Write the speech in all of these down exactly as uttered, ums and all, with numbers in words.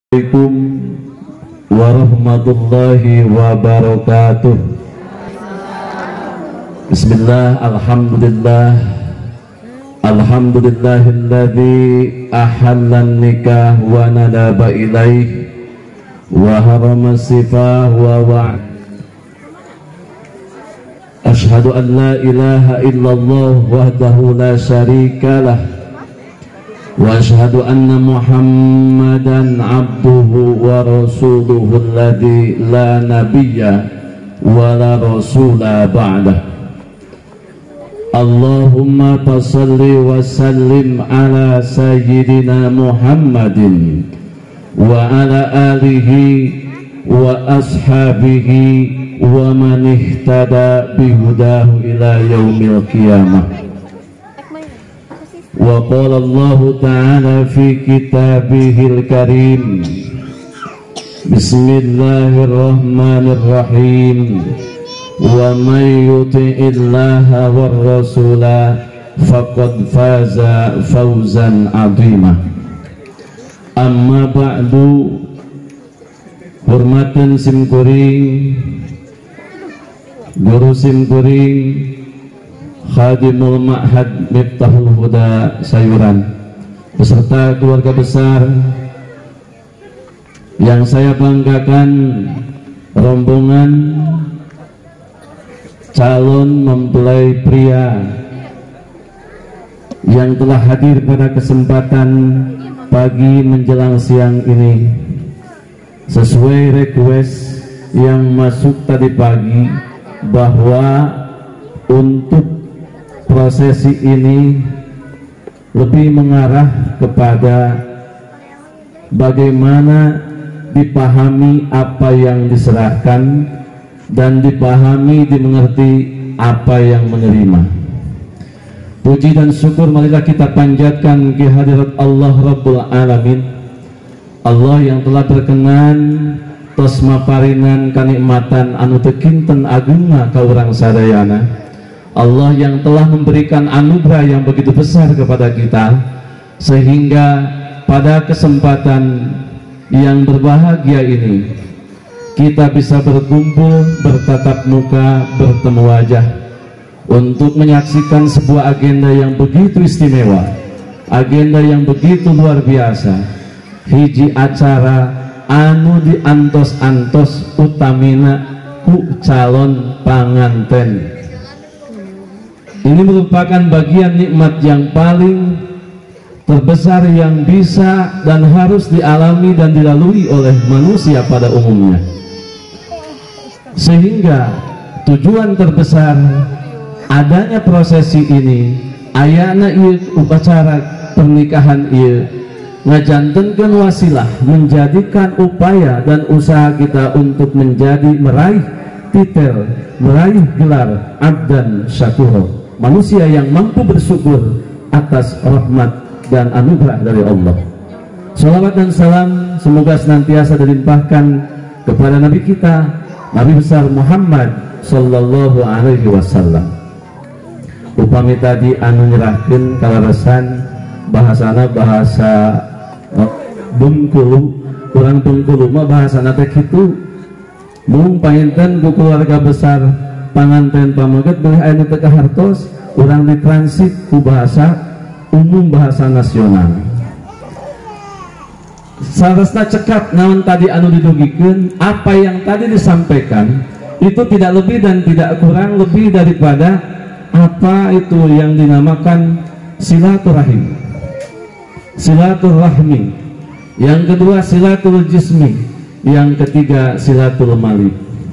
Assalamualaikum warahmatullahi wabarakatuh. Bismillah, alhamdulillah, alhamdulillahilladzi ahallan nikah wa nadaba ilaih wa harama sifah wa wa'ad. Ashhadu an la ilaha illallah wahdahu la syarikalah wa ashhadu anna Muhammadan abduhu wa rasuluhu alladzi la nabiyya wa la rasula ba'dah. Allahumma salli wa sallim ala sayyidina Muhammadin wa ala alihi wa ashabihi wa man ihtada bihudahu ila yaumil qiyamah. Wa qala Allah ta'ala fi kitabihil karim, bismillahirrahmanirrahim, wa may yuti'illaha war rasula faqad faza fawzan 'azima. Amma ba'du, hormatan simkuring guru simkuring Khadimul Ma'had Miftahul Huda Sayuran beserta keluarga besar yang saya banggakan, rombongan calon mempelai pria yang telah hadir pada kesempatan pagi menjelang siang ini sesuai request yang masuk tadi pagi, bahwa untuk prosesi ini lebih mengarah kepada bagaimana dipahami apa yang diserahkan dan dipahami, dimengerti apa yang menerima. Puji dan syukur marilah kita panjatkan kehadirat Allah Rabbul Alamin, Allah yang telah berkenan tos maparinan kanikmatan anu teu kinten agungna ka urang sadayana. Allah yang telah memberikan anugerah yang begitu besar kepada kita, sehingga pada kesempatan yang berbahagia ini kita bisa berkumpul, bertatap muka, bertemu wajah untuk menyaksikan sebuah agenda yang begitu istimewa, agenda yang begitu luar biasa, hiji acara anu diantos-antos utamina ku calon panganten. Ini merupakan bagian nikmat yang paling terbesar yang bisa dan harus dialami dan dilalui oleh manusia pada umumnya, sehingga tujuan terbesar adanya prosesi ini, ayana ieu upacara pernikahan ieu ngajantenkeun wasilah, menjadikan upaya dan usaha kita untuk menjadi meraih titel, meraih gelar abdan syakuro, manusia yang mampu bersyukur atas rahmat dan anugerah dari Allah. Salawat dan salam semoga senantiasa dilimpahkan kepada Nabi kita, Nabi besar Muhammad sallallahu alaihi wasallam. Upami tadi anu nyerahkeun kalarasan bahasana bahasa Bengkulu, kurang Bengkulu mah bahasana teh kitu, mung painten ku keluarga besar panganten pameget boleh aya teu kahartos, urang ditransit ku bahasa umum, bahasa nasional. Sarasna cekap naon tadi anu didugikeun, apa yang tadi disampaikan itu tidak lebih dan tidak kurang lebih daripada apa itu yang dinamakan silaturahim, silaturahmi, yang kedua silatul jismi, yang ketiga silatul mali.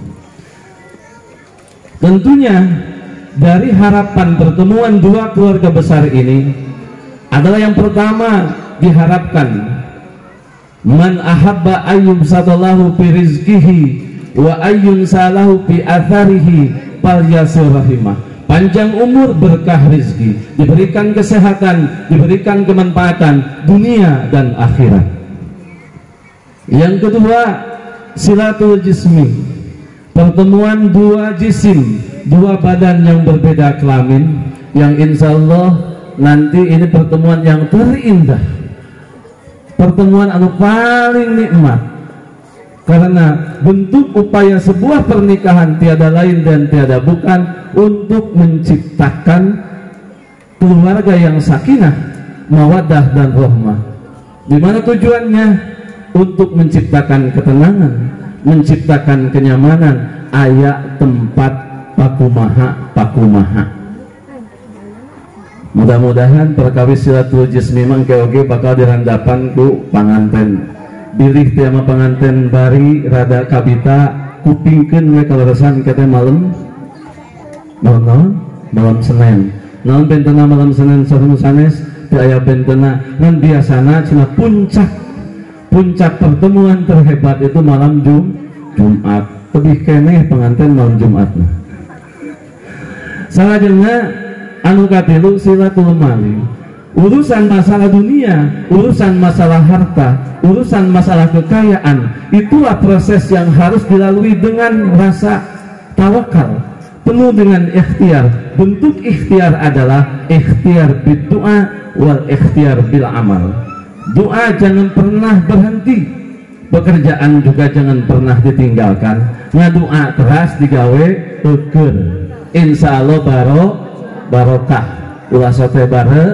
Tentunya dari harapan pertemuan dua keluarga besar ini adalah yang pertama diharapkan, man ahabba ayyum sadallahu fi rizkihi wa ayyun salahu fi atharihi falyasir rahimah. Panjang umur, berkah rizki, diberikan kesehatan, diberikan kemanfaatan dunia dan akhirat. Yang kedua silatul jismi, pertemuan dua jisim, dua badan yang berbeda kelamin, yang insya Allah nanti ini pertemuan yang terindah pertemuan anu paling nikmat, karena bentuk upaya sebuah pernikahan tiada lain dan tiada bukan untuk menciptakan keluarga yang sakinah, mawaddah dan rahmah. Di mana tujuannya? Untuk menciptakan ketenangan, menciptakan kenyamanan, aya tempat pakumaha pakumaha. Mudah-mudahan perkawis silatul jismi mangke oge bakal dirandapan ku panganten. Bilih tema panganten bari rada kabita kupingkeun we kaleresan kete malam malam malam Senin. Naon bentena malam Senin sareng sanes teu aya bentena ngan biasana cenah puncak puncak pertemuan terhebat itu malam Jum Jumat. Lebih keneh pengantin malam Jumat. Salajengna anu katilu silaturahmi, urusan masalah dunia, urusan masalah harta, urusan masalah kekayaan, itulah proses yang harus dilalui dengan rasa tawakal, penuh dengan ikhtiar. Bentuk ikhtiar adalah ikhtiar bid-du'a wal ikhtiar bil amal. Doa jangan pernah berhenti, pekerjaan juga jangan pernah ditinggalkan. Ngadoa keras digawe teukeun, insya Allah baro barokah ulah sote bare.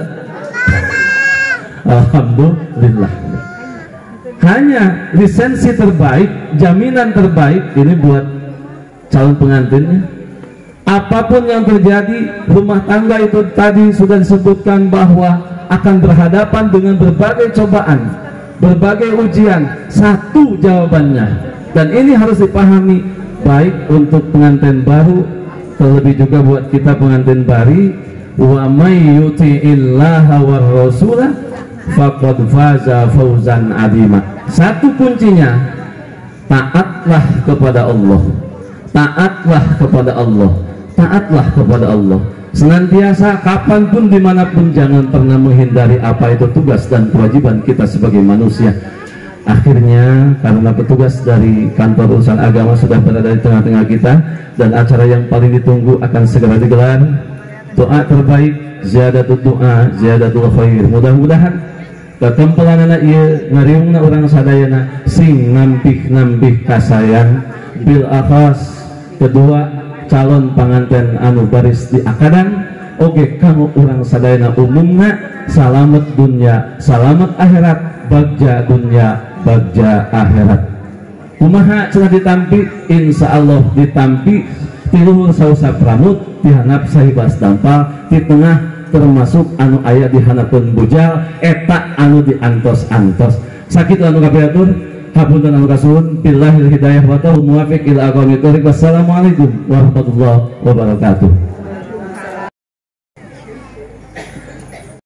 Alhamdulillah. Hanya lisensi terbaik, jaminan terbaik ini buat calon pengantinnya. Apapun yang terjadi, rumah tangga itu tadi sudah disebutkan bahwa akan berhadapan dengan berbagai cobaan, berbagai ujian. Satu jawabannya, dan ini harus dipahami baik untuk pengantin baru, terlebih juga buat kita pengantin bari. Wa may yuti'illaha war rasulah faqad faza fawzan azima. Satu kuncinya, taatlah kepada Allah, taatlah kepada Allah, taatlah kepada Allah senantiasa, kapanpun dimanapun. Jangan pernah menghindari apa itu tugas dan kewajiban kita sebagai manusia. Akhirnya karena petugas dari kantor urusan agama sudah berada di tengah-tengah kita, dan acara yang paling ditunggu akan segera digelar. Doa terbaik, ziyadatul doa, ziyadatul khair. Mudah-mudahan ketempelanana ieu ngariungna urang sadayana sing nampih-nampih kasayang bil akhas kedua calon panganten anu baris di akadan. Oke, kamu urang sadayana umumna salamet dunya salamet akhirat, bagja dunya bagja akhirat. Kumaha cenah ditampi? Insya Allah ditampi tiluhur sausa pramut, dihanap sahibas dampal, di tengah termasuk anu aya dihanapeun bujal, eta anu diantos-antos. Sakit anu kapiatur, hapunten anu kasuhun, billahil hidayah wa taufiq muwafiq ila aqwamit thoriq. Wassalamualaikum warahmatullahi wabarakatuh.